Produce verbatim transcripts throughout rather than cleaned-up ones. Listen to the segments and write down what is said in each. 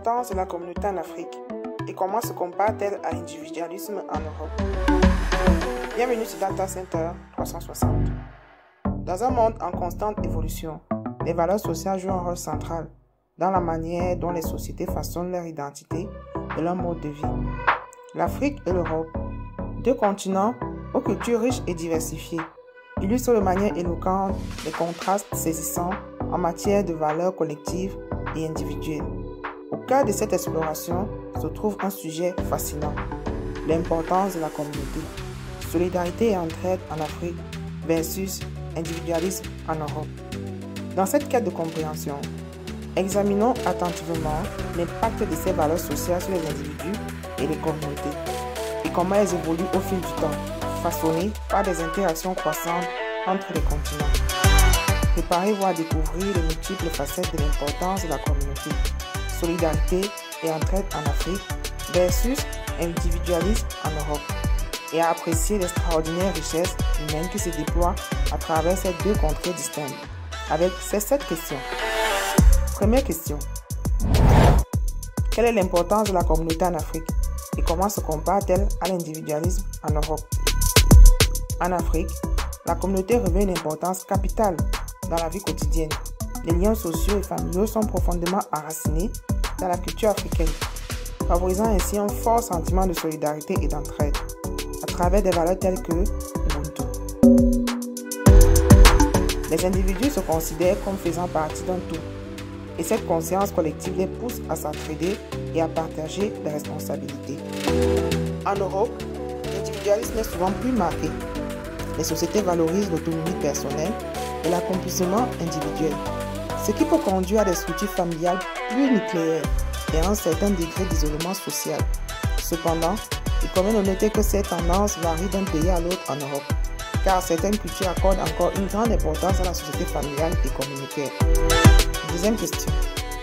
l'importance de la communauté en Afrique et comment se compare-t-elle à l'individualisme en Europe? Bienvenue sur Data Center trois cent soixante. Dans un monde en constante évolution, les valeurs sociales jouent un rôle central dans la manière dont les sociétés façonnent leur identité et leur mode de vie. L'Afrique et l'Europe, deux continents aux cultures riches et diversifiées, illustrent de manière éloquente les contrastes saisissants en matière de valeurs collectives et individuelles. Au cœur de cette exploration se trouve un sujet fascinant, l'importance de la communauté, solidarité et entraide en Afrique versus individualisme en Europe. Dans cette quête de compréhension, examinons attentivement l'impact de ces valeurs sociales sur les individus et les communautés et comment elles évoluent au fil du temps, façonnées par des interactions croissantes entre les continents. Préparez-vous à découvrir les multiples facettes de l'importance de la communauté, solidarité et entraide en Afrique versus individualisme en Europe et à apprécier l'extraordinaire richesse humaine qui se déploie à travers ces deux contrées distinctes avec ces sept questions. Première question. Quelle est l'importance de la communauté en Afrique et comment se compare-t-elle à l'individualisme en Europe? En Afrique, la communauté revêt une importance capitale dans la vie quotidienne. Les liens sociaux et familiaux sont profondément enracinés dans la culture africaine, favorisant ainsi un fort sentiment de solidarité et d'entraide à travers des valeurs telles que Ubuntu. Les individus se considèrent comme faisant partie d'un tout, et cette conscience collective les pousse à s'entraider et à partager les responsabilités. En Europe, l'individualisme est souvent plus marqué. Les sociétés valorisent l'autonomie personnelle et l'accomplissement individuel, ce qui peut conduire à des structures familiales plus nucléaires et à un certain degré d'isolement social. Cependant, il convient de noter que ces tendances varient d'un pays à l'autre en Europe, car certaines cultures accordent encore une grande importance à la société familiale et communautaire. Deuxième question.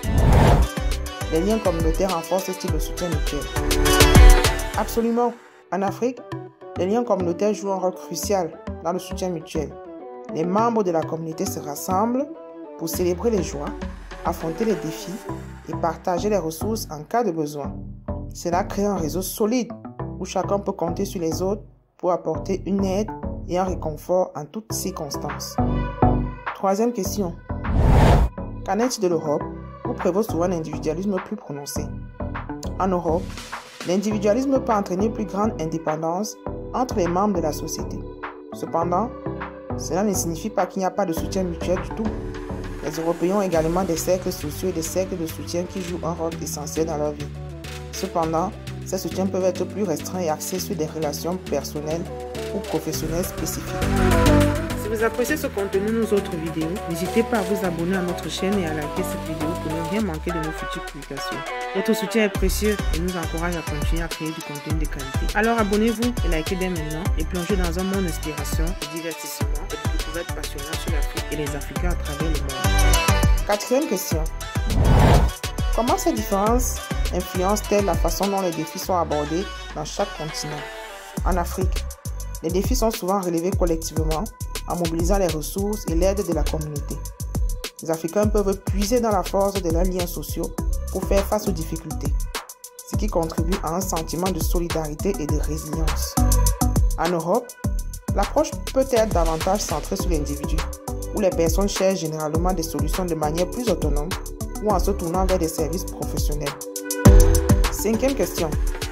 Les liens communautaires renforcent-ils le soutien mutuel? Absolument. En Afrique, les liens communautaires jouent un rôle crucial dans le soutien mutuel. Les membres de la communauté se rassemblent pour célébrer les joies, affronter les défis et partager les ressources en cas de besoin. Cela crée un réseau solide où chacun peut compter sur les autres pour apporter une aide et un réconfort en toutes circonstances. Troisième question. Qu'en est-il de l'Europe, où prévaut souvent un individualisme plus prononcé? En Europe, l'individualisme peut entraîner une plus grande indépendance entre les membres de la société. Cependant, cela ne signifie pas qu'il n'y a pas de soutien mutuel du tout. Les Européens ont également des cercles sociaux et des cercles de soutien qui jouent un rôle essentiel dans leur vie. Cependant, ces soutiens peuvent être plus restreints et axés sur des relations personnelles ou professionnelles spécifiques. Si vous appréciez ce contenu, nos autres vidéos, n'hésitez pas à vous abonner à notre chaîne et à liker cette vidéo pour ne rien manquer de nos futures publications. Votre soutien est précieux et nous encourage à continuer à créer du contenu de qualité. Alors abonnez-vous et likez dès maintenant et plongez dans un monde d'inspiration, de divertissement et de découvertes passionnantes sur l'Afrique et les Africains à travers le monde. Quatrième question. Comment ces différences influencent-elles la façon dont les défis sont abordés dans chaque continent? En Afrique, les défis sont souvent relevés collectivement en mobilisant les ressources et l'aide de la communauté. Les Africains peuvent puiser dans la force de leurs liens sociaux pour faire face aux difficultés, ce qui contribue à un sentiment de solidarité et de résilience. En Europe, l'approche peut être davantage centrée sur l'individu, où les personnes cherchent généralement des solutions de manière plus autonome ou en se tournant vers des services professionnels. Cinquième question.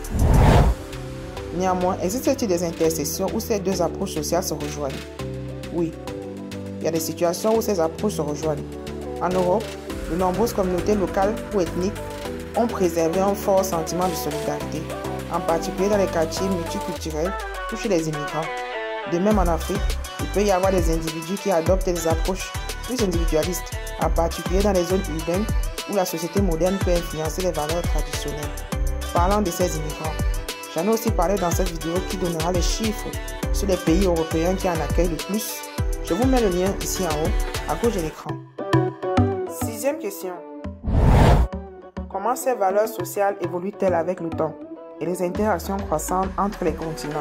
Néanmoins, existe-t-il des intersections où ces deux approches sociales se rejoignent? Oui, il y a des situations où ces approches se rejoignent. En Europe, de nombreuses communautés locales ou ethniques ont préservé un fort sentiment de solidarité, en particulier dans les quartiers multiculturels ou chez les immigrants. De même en Afrique, il peut y avoir des individus qui adoptent des approches plus individualistes, en particulier dans les zones urbaines où la société moderne peut influencer les valeurs traditionnelles. Parlant de ces immigrants, j'en ai aussi parlé dans cette vidéo qui donnera les chiffres sur les pays européens qui en accueillent le plus. Je vous mets le lien ici en haut, à gauche de l'écran. Sixième question. Comment ces valeurs sociales évoluent-elles avec le temps et les interactions croissantes entre les continents?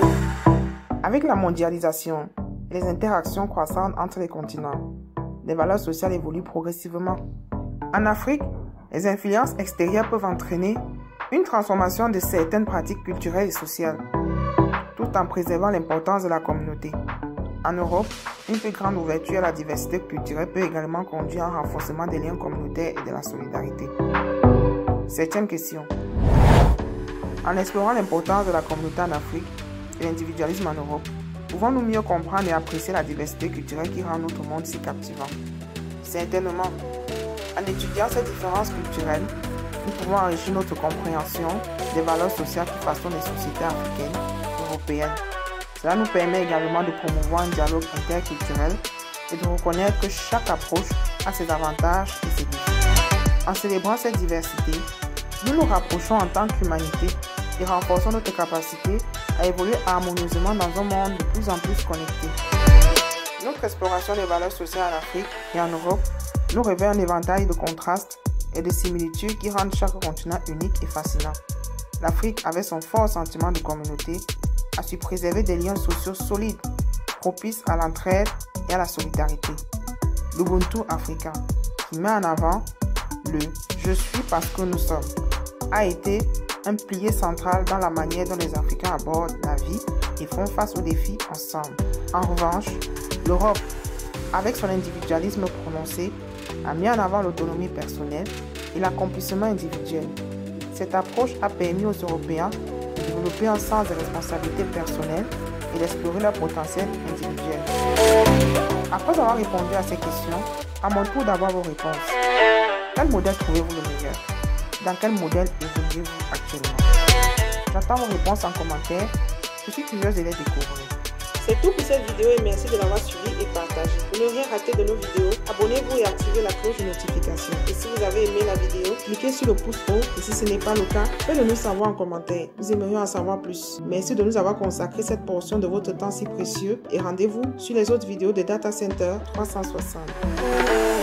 Avec la mondialisation et les interactions croissantes entre les continents, les valeurs sociales évoluent progressivement. En Afrique, Les influences extérieures peuvent entraîner une transformation de certaines pratiques culturelles et sociales, tout en préservant l'importance de la communauté. En Europe, une plus grande ouverture à la diversité culturelle peut également conduire à un renforcement des liens communautaires et de la solidarité. Septième question. En explorant l'importance de la communauté en Afrique et l'individualisme en Europe, pouvons-nous mieux comprendre et apprécier la diversité culturelle qui rend notre monde si captivant? Certainement. En étudiant ces différences culturelles, nous pouvons enrichir notre compréhension des valeurs sociales qui façonnent les sociétés africaines et européennes. Cela nous permet également de promouvoir un dialogue interculturel et de reconnaître que chaque approche a ses avantages et ses défis. En célébrant cette diversité, nous nous rapprochons en tant qu'humanité et renforçons notre capacité à évoluer harmonieusement dans un monde de plus en plus connecté. Notre exploration des valeurs sociales en Afrique et en Europe nous révèle un éventail de contrastes et de similitudes qui rendent chaque continent unique et fascinant. L'Afrique, avec son fort sentiment de communauté, a su préserver des liens sociaux solides, propices à l'entraide et à la solidarité. L'Ubuntu africain, qui met en avant le « je suis parce que nous sommes », a été un pilier central dans la manière dont les Africains abordent la vie et font face aux défis ensemble. En revanche, l'Europe, avec son individualisme prononcé, a mis en avant l'autonomie personnelle et l'accomplissement individuel. Cette approche a permis aux Européens de développer un sens de responsabilité personnelle et d'explorer leur potentiel individuel. Après avoir répondu à ces questions, à mon tour d'avoir vos réponses. Quel modèle trouvez-vous le meilleur? Dans quel modèle évoluez-vous actuellement? J'attends vos réponses en commentaire. Je suis curieuse de les découvrir. C'est tout pour cette vidéo et merci de l'avoir suivi et partagé. Pour ne rien rater de nos vidéos, abonnez-vous et activez la cloche de notification. Et si vous avez aimé la vidéo, cliquez sur le pouce haut et si ce n'est pas le cas, faites-le nous savoir en commentaire. Nous aimerions en savoir plus. Merci de nous avoir consacré cette portion de votre temps si précieux et rendez-vous sur les autres vidéos de Data Center trois cent soixante.